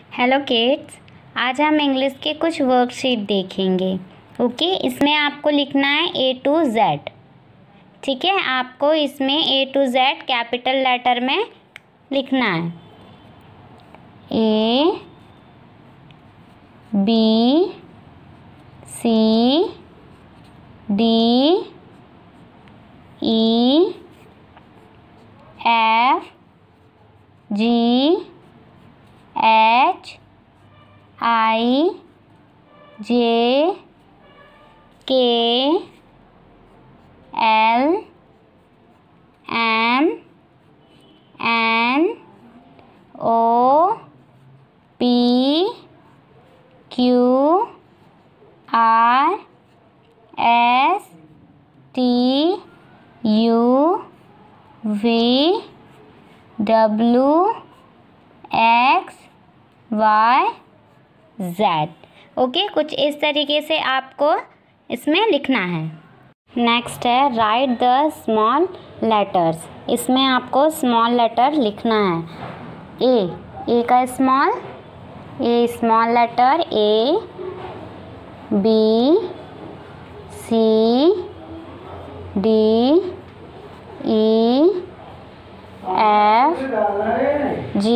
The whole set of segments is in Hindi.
हेलो किड्स, आज हम इंग्लिश के कुछ वर्कशीट देखेंगे। ओके, इसमें आपको लिखना है A to Z। ठीक है, आपको इसमें A to Z capital letter में लिखना है। A B C D E F G H I J K L M N O P Q R S T U V W X Y Z। Okay, कुछ इस तरीके से आपको इसमें लिखना है। नेक्स्ट है राइट द स्मॉल लेटर्स। इसमें आपको स्मॉल लेटर लिखना है। ए का small letter A B C D E F G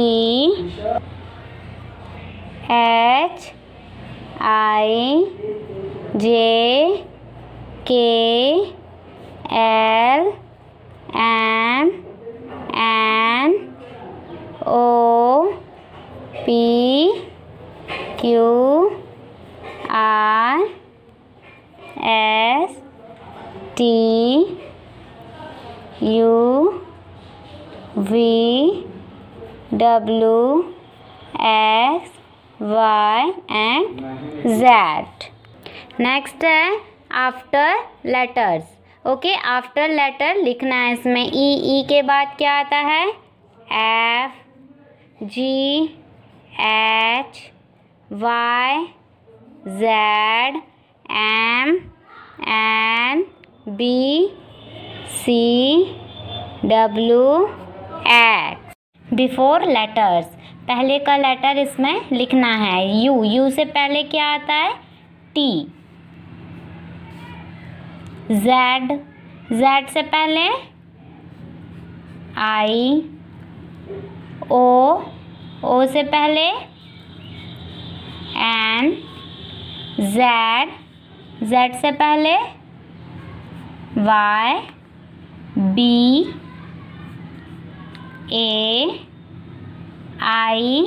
H I J K L M N O P Q R S T U V W X Y and Z। Next है after letters. Okay, after letter लिखना है इसमें ई के बाद क्या आता है? F G H Y Z M N B C W X। Before letters, पहले का लेटर इसमें लिखना है यू से पहले क्या आता है? T। Z से पहले I। O से पहले N। Z से पहले Y। B A I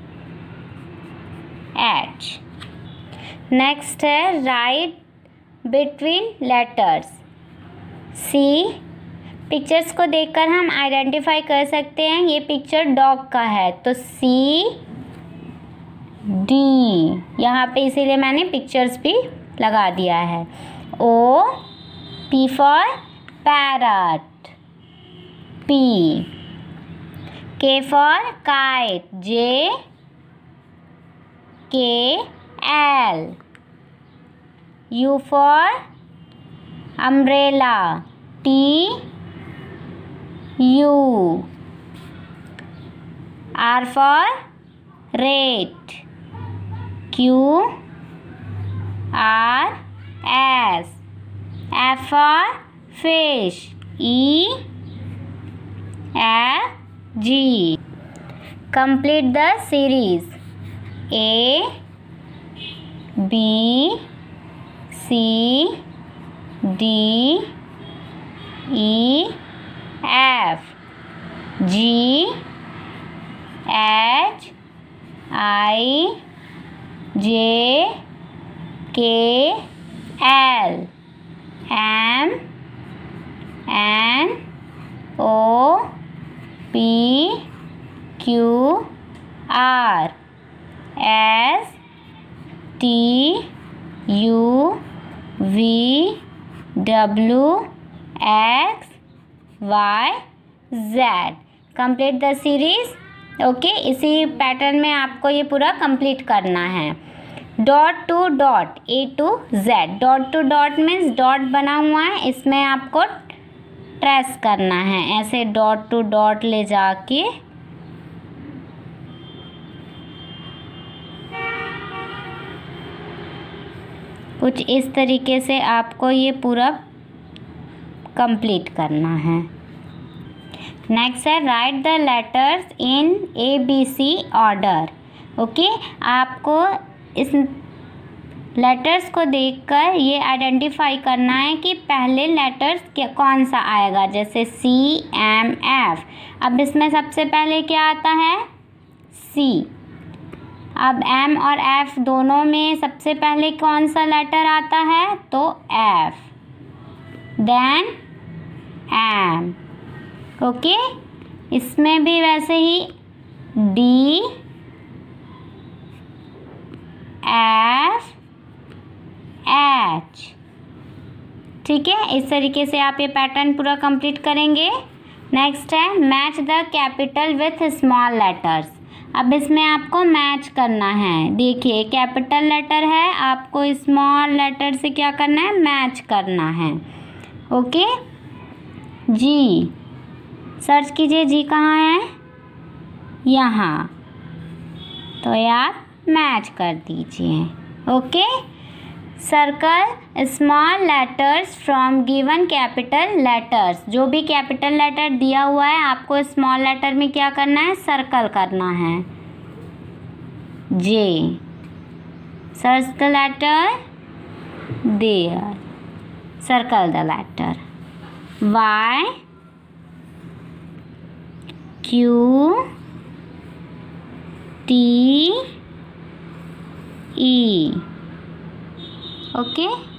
H। Next है write between letters. C। Pictures को देखकर हम आइडेंटिफाई कर सकते हैं ये पिक्चर डॉग का है, तो C D यहाँ पे इसीलिए मैंने पिक्चर्स भी लगा दिया है। O P for parrot P। K for kite J K L। U for umbrella T U। R for rat Q R S। F for fish E F G। Complete the series A B C D E F G H I J K L M N O P Q R S T U V W X Y Z। Complete the series. Okay, इसी पैटर्न में आपको ये पूरा कंप्लीट करना है। Dot to dot A to Z। Dot to dot means dot बना हुआ है, इसमें आपको ट्रेस करना है, ऐसे डॉट टू डॉट ले जाके कुछ इस तरीके से आपको ये पूरा कंप्लीट करना है। नेक्स्ट है write the letters in ABC order. Okay, आपको इस लेटर्स को देखकर ये आइडेंटिफाई करना है कि पहले लेटर्स क्या कौन सा आएगा, जैसे CMF। अब इसमें सबसे पहले क्या आता है? C। अब M और F दोनों में सबसे पहले कौन सा लेटर आता है? तो F, देन M। ओके, इसमें भी वैसे ही D, F, H। ठीक है, इस तरीके से आप ये पैटर्न पूरा कंप्लीट करेंगे। नेक्स्ट है match the capital with small letters. अब इसमें आपको मैच करना है। देखिए कैपिटल लेटर है, आपको स्मॉल लेटर से क्या करना है? मैच करना है। ओके, जी सर्च कीजिए, जी कहाँ है? यहाँ, तो आप मैच कर दीजिए। Okay, circle small letters from given capital letters. जो भी कैपिटल लेटर दिया हुआ है आपको स्मॉल लेटर में क्या करना है? सर्कल करना है। J, search the letter there, circle the letter. Y, Q, T, E। Okay,